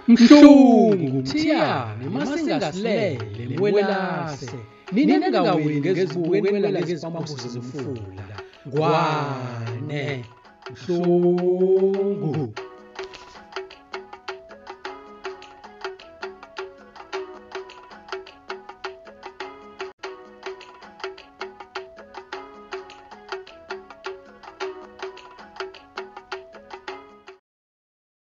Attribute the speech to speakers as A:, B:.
A: Mhlungu mthiyane masingasilele mwelase ninengaweli ngezibukweni ngezipambuzi zomfula ngwane mhlungu